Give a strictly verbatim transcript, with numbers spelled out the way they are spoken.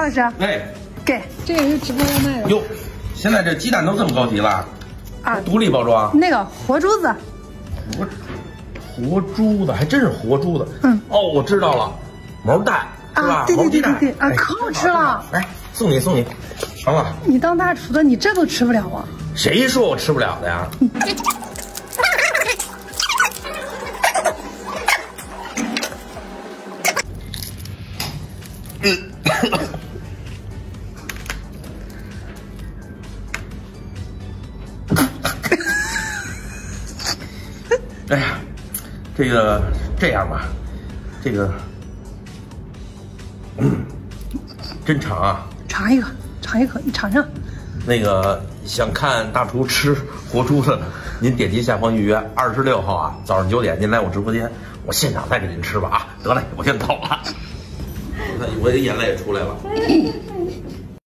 老师， 哎， 给这个是直播外卖的。 哟，现在这鸡蛋都这么高级了啊！ 独立包装。 那个活珠子。 活活珠子，还真是活珠子。 嗯。 哦，我知道了，毛蛋是吧？ 啊，对对对对对啊， 哎、 可好吃了。 来，送你送你，成了。 你当大厨的，你这都吃不了啊？ 谁说我吃不了的呀？哎呀，这个这样吧，这个，嗯，真长啊！ 尝一个，尝一口，你尝尝。 那个想看大厨吃活珠子的，您点击下方预约，二十六号啊，早上九点您来我直播间，我现场再给您吃吧啊！得嘞，我先走了。我看我的眼泪也出来了。